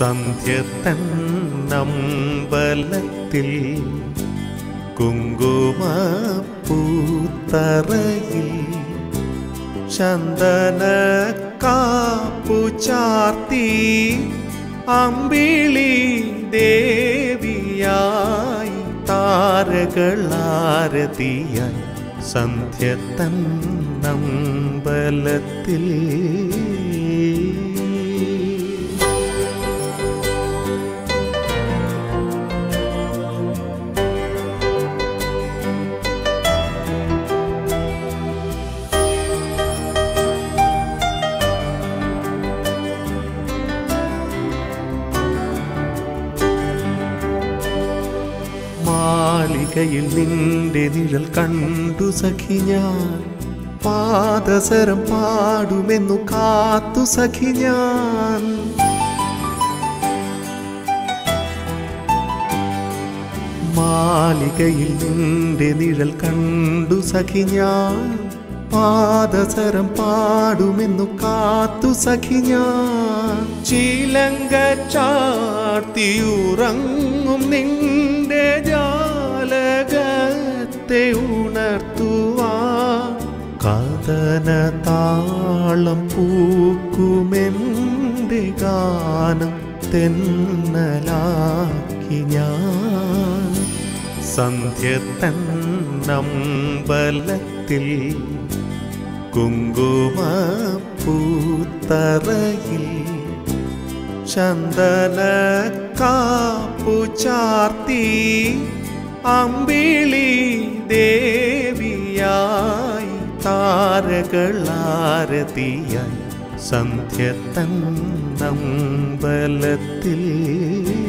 സന്ധ്യ തന്നമ്പലത്തിൽ കുങ്കുമപ്പൂത്തറയിൽ ചന്ദന കാപ്പു ചാർത്തി അമ്പിളി ദേവിയായി താരകളാരതിയായി സന്ധ്യ തന്നമ്പലത്തിൽ മാളികയിൽ നിന്റെ നിഴൽ കണ്ടു സഖി ഞാൻ പാദസരം പാടുമെന്നു കാത്തു സഖി ഞാൻ മാളികയിൽ നിന്റെ നിഴൽ കണ്ടു സഖി ഞാൻ പാദസരം പാടുമെന്നു കാത്തു സഖി ഞാൻ ചിലങ്ക ചാർത്തിയുറങ്ങും നിന്റെ ജാലകത്തെ ഉണർത്തുവാൻ കഥന താളം പൂക്കുമെന്റെ ഗാനം തെന്നലാക്കി ഞാൻ സന്ധ്യ തന്നമ്പലത്തിൽ കുങ്കുമപ്പൂത്തറയിൽ ചന്ദന കാപ്പു ചാർത്തി അമ്പിളി ദേവിയായി താരകളാരതിയായി സന്ധ്യ തന്നമ്പലത്തിൽ